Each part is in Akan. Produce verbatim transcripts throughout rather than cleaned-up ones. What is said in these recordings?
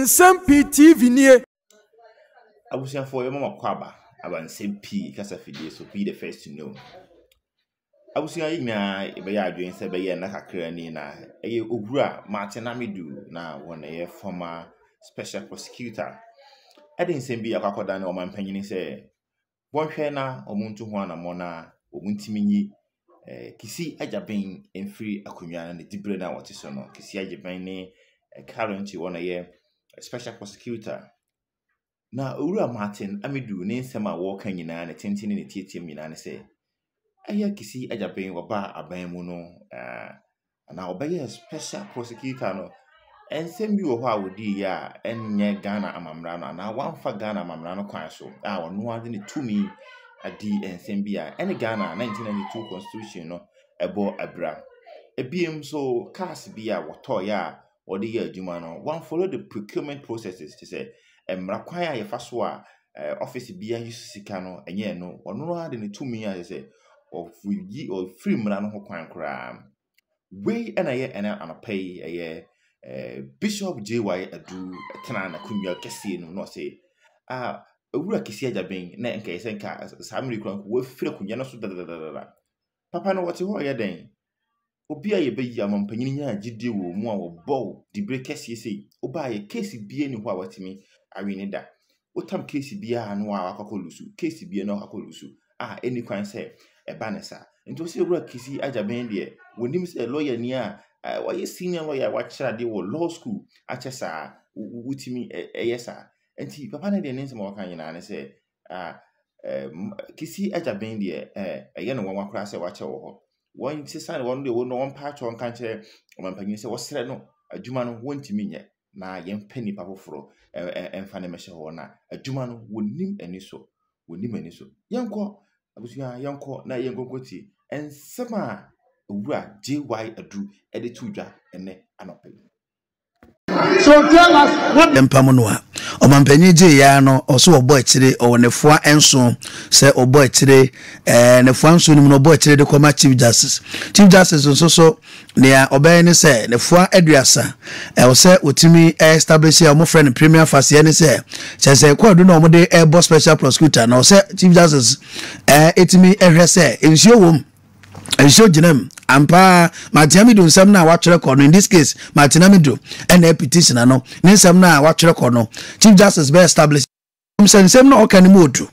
Nsem-Pii T V nie. Abusia for your mama kwaba about Nsem-Pii kasa fidie so be the first to know. Abusia ina ebe ya adwen se be ye na kakra ni na eye ogura Martin Amidu na won eye former special prosecutor. Ade Nsem-Pii akwakoda na omanpanyin se wonhwe na omuntu ho anamo na omuntimi nyi eh Kissi Agyabeng emfiri akonwa na dibre na wote so no Kissi Agyabeng ne currently won eye special prosecutor. Na owura Martin Amidu ne nsema a wo kan nyina ne tentene ne tietiem nyina ne se aya Kissi Agyabeng oba aban mu no ah na obeye special prosecutor no ensem bi wo ho a wodi ya enye Ghana amamra no na wanfa Ghana amamra no kwan so a wono ade ne tumi adi ensem bi a ene Ghana nineteen ninety-two constitution no ebo abra ebiem so cars bi a woto ya odi ya adwuma no one follow the procurement processes to say emra kwan a ye faso a office bia yusika no enye no ono ade ne tumi a say of yi or free mra no ho kwan kra we ena ye ena anapay eye Bishop J Y Adu tena na kunwa kese no no say ah owura Kissi Agyabeng na enka yese nka samiri kran ko we fire kunwa no so dadadada papa no wote ho ye den obi a ye beyi amampanyin nya agide wo mu a wo bow dibre kese sei oba ye case bie ni ho a watimi awini da otam case bia no a akakolusu case bia no akakolusu ah any kwan say e ba nesa nti se owura Kissi Agyabeng de wonim say lawyer ni a why senior lawyer watcher de wo law school achesa wutimi eyesa nti papa na de nsem wo kan nyina ne say ah Kissi Agyabeng de eh eye no won akora say wache wo ho won ti san won de wo no won patch won kan che omampanyin say wo sere no adwuma no wontimi nye na yempani papoforo emfa ne mehye ho na adwuma no wonim ani so wonim ani so yenko abusuya yenko na yenkokoti ensema owura J Y Adu ede tudwa ene anope. So tell us what empamonoa omampanyi je ya no oso obo akire owonefua enso se obo akire eh nefua enso nim no obo akire de koma chief justice chief justice nso so ne obey ne se nefua aduasa e wo se otimi establish ya mo friend premier fase ne se se se kwadu na omode e bo special prosecutor na o se chief justice eh etimi ehwe se ensio wom ensio ginem ampa Martin Amidu nsem na watwere ko no in this case Martin Amidu and a petition no nsem na watwere ko no chief justice be establish nsem na okan mu odu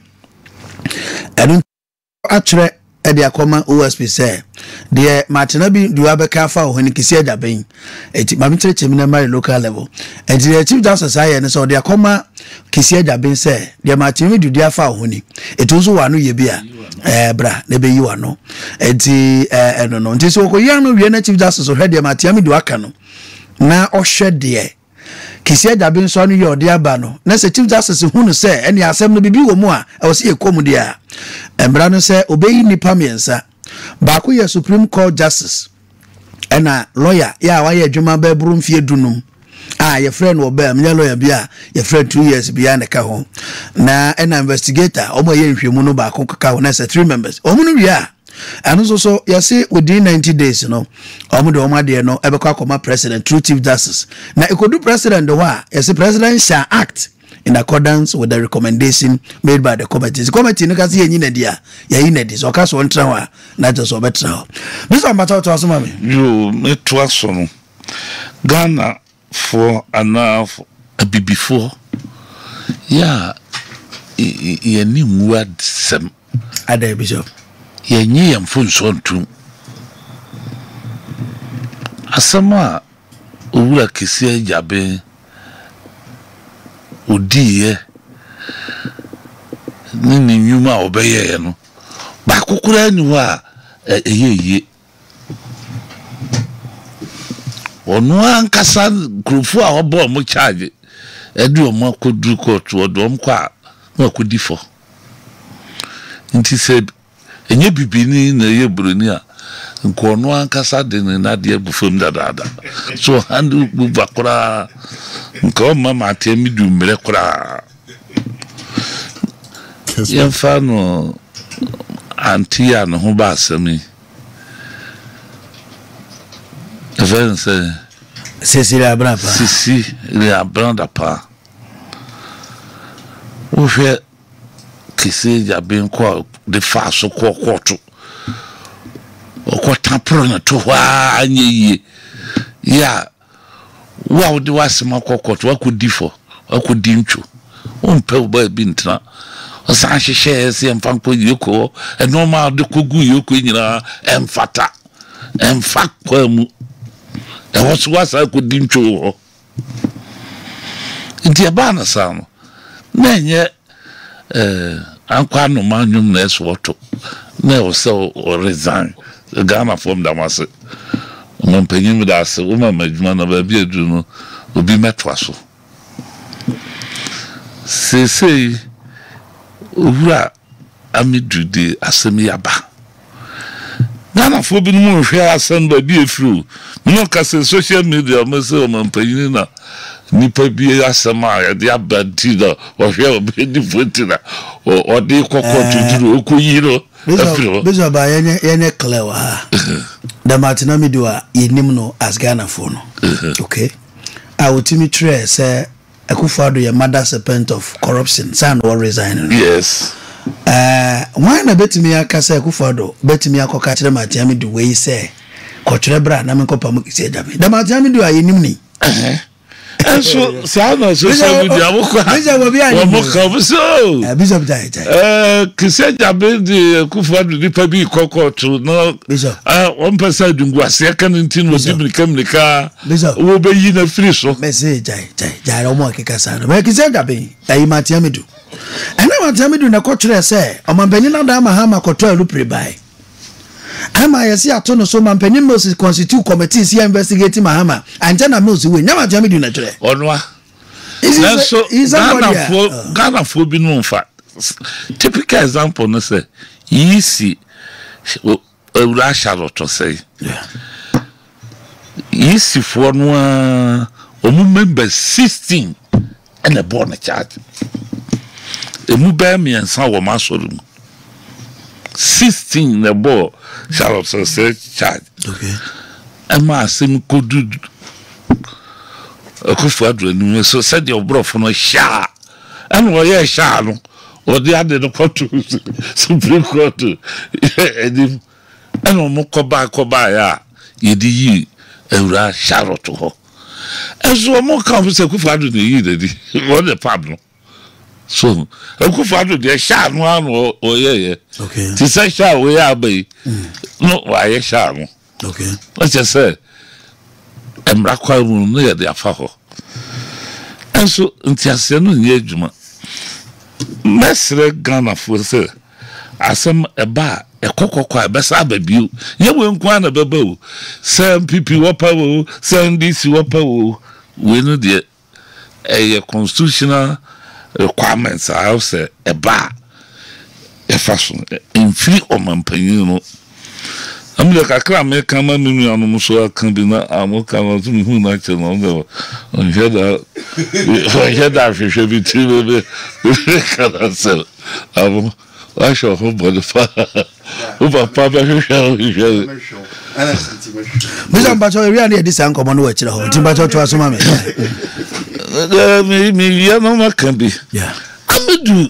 enu atwere e de akoma O S P say de Martin Amidu abeka fa ho ni Kissi Agyabeng eti ma mitre chemi na mari local level eti the chief justice aye ne so de akoma Kissi Agyabeng say de Martin Amidu de afa ho ni etu so wa no ye bia eh bra ne be yi wa no enti eh no no nti so ko ya no wie na chief justice so hwede Martin Amidu aka no na ohwe de Kissi Agyabeng so no ye ode aba no na se chief justice hu no say ene asem no bibi wo mu a e wo se ekomu de a embra no say obeyi nipa miensa ba ko ye Supreme Court justice ena lawyer ya wa ye adwuma ba buru mfie dunum ah your friend will be me lawyer bia your friend two years bia na ka ho na ena investigator omo ye nhwemu no ba ko ka ho na say three members omo no ria anu so so you see within ninety days no omo de omo ade no e be kwa koma president through chief justice na ikodu president the wa you see president shall act in accordance with the recommendation made by the committee. The committee no kasi yenyi na dia, ya ina di. So kaso ontra wa na just obetra. This one matter to asuma me. You me to aso Ghana for enough a bit before. Yeah, ye ni word sem. Ade bishop. Ye ni yamfun so ntum. Asama owura Kissi Agyabeng odiye nini nyuma obeye no ba kokura ni wa eyeye onu ankasa grupu a obo mo charge edu o mo kodru court odo m kwa na kodi fo nti se enye bibini na ye broni a nko onu ankasa de na de bufam dadada so handu bu bakura nko mama atemi du mre kura yemfa no antia no ho ba asemi even say Sisi Abranda pa. Sisi Abranda pa. Wo hwe Kissi Agyabeng ko de mfaso ko koto. Ko tapro na to hwa anyi ya wa de wasema ko koto wa ko difo wa ko dinchu o mpe ba bi ntra o san hyehyɛ se mfanko yoko e normal de kogu yoko nyina emfata emfa kwa mu e wo so wasa ko dinchu ho nti aba na sa no na nye eh ankwa no manwum na eso woto na o se o resign Ghana from Damase mon penyin da se o ma madwuma na ba bi edu no obi metwa so se se owura amidu de asemi aba Ghana fo bi no mo hwe asem ba bi efru no ka se social media mo se o ma penyin na nipa bi asema ya de abadi da o hwe obi di fotina o de kokko tuturu okuyiro Bezo ba yenye yenye clever. The Martina Midua yinim no as Ghana for no. Okay. I would timi try say Akufo-Addo your mother serpent of corruption. San or resign. Yes. Uh why na betimi aka say Akufo-Addo betimi akoka kire Martina Midua we say kotre bra na me kopa mu Kissi Agyabeng. The Martina Midua yinim ni. Eh. So sana social media mo kwa wo mo ka so Bishop Jai Jai eh Kissi Agyabeng de Akufo-Addo nipa bi kokoto no ah one person dungu ase kan ntin no di mirika wo be yi na free so message Jai Jai Jai o mo akeka sa no me Kissi Agyabeng ayi Martina Midua ena Martina Midua na kotre say o mampanyin na da ma ha ma koto alu prebai ama yesi atono so mampanyin Moses constitute committee si investigate Mahama anja na Moses we nyama Martina Midua na tire onwa na so Ghana for Ghana for bi no fa typical example no say yisi ura Charlotte say yisi for no omu member sixteen and a born charge emu ba mi ensa wo masorum sixteen the ball Charlotte say charge. Okay. Emma sim kodu Akufo-Addo ni so said your bro for no sha and wo ye sha no o de ade no court Supreme Court edim and mo koba koba ya yedi yi ewura Charlotte ho ezo mo kan se Akufo-Addo ni yi dedi wo de pab no so Akufo-Addo de sha no anu o ye ye okay ti say sha we ya bai no wa ye sha no okay let's just say emra kwa mu no ye de afa ho enso ntiase no nye adwuma mesre Ghana for say asem eba ekokokwa besa babiu ye we nkwa na beba o Nsem-Pii wopa wo N D C wopa wo we no de eh constitutional requirements I say eba e fashion in free o mampanyin no amle kakra me kama minu anu so kan bi na amoka no tu hu na che no no on jeda on jeda hwehwe bi ti be kada sel abo wa sho ho bo de fa o ba pa ba hwehwe hwehwe ana senti me Bishop Bacho area na edisa nkomo no wachira ho timba cho to asoma me me me ya no ma kan bi yeah amedu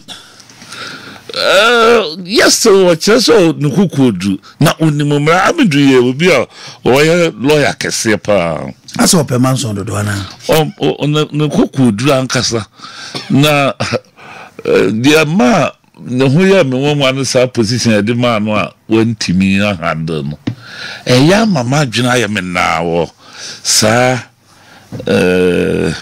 Uh, yes, so what you so nukukudu na unimumra amedu ye obi a oye lawyer kese pa aso pe manson do do ana o nukukudu ankasa na dia ma ne ho ya me won wan sa position e de ma no a wantimi handle no e ya mama dwena ya me na wo sa uh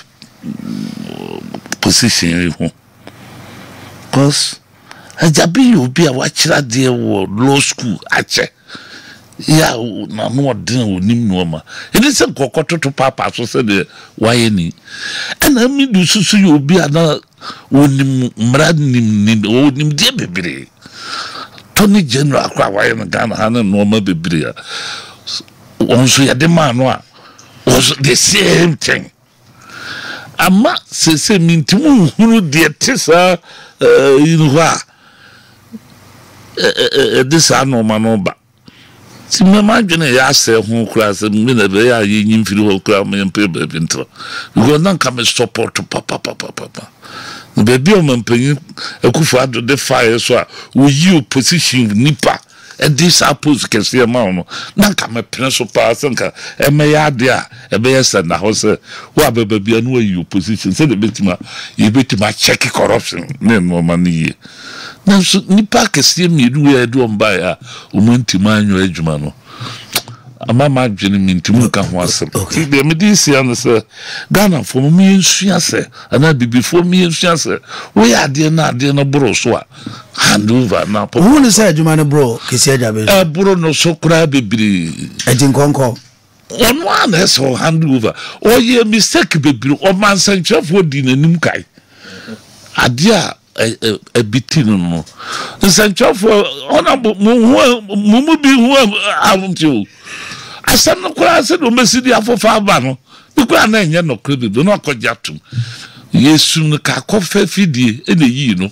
position ho cause Agyabeng obi a wachira de wo law school ache ya na no odin onim no ma eni se kokototo papa so se de waye ni ana mi du susu yo obi a na onim mrad nim nim onim de bebere Tony General kwa waye na Ghana ha na no ma bebere a onso ya de ma no a was the same thing ama se se mintimu hunu de tesa you know this are no man ba si mama dwene ya ase ho kura se me na be ya yi nyimfiri ho kura me mpe be bintro because nan ka me support papa papa papa baby o mampanyi akufu ado de fire so a wo yi opposition nipa e this apples kese ma no nan ka me pene so pa senka e me ya de a e be yesa na ho se wo baba bia no yi opposition se de betima yi betima check corruption ne no mani na so nipa kese mi du ya do mba ya o mantima anyo adwuma no amama dwene mintimu ka ho asem ti be me di sia no se Ghana for me nsua se ana bibi for me nsua se wo ya de na de no bro so a hand over na pop who ne say adwuma no bro Kissi Agyabeng e bro no so kura bebiri ejin konko on one has hand over o ye mistake bebiri o man sanchafo di nanim kai adia a bitin no sanchafo ona mu mu bi hu awunti asam no kura se do mesidi afofa ba no bikura na enye no kura bi no akogya tum yesu no ka kofa fidie e na yi no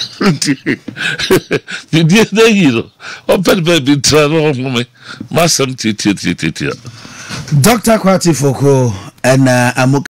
fidie na yi no o pe be bi tra no me masam titi titi titi Doctor Kwati Foko and uh,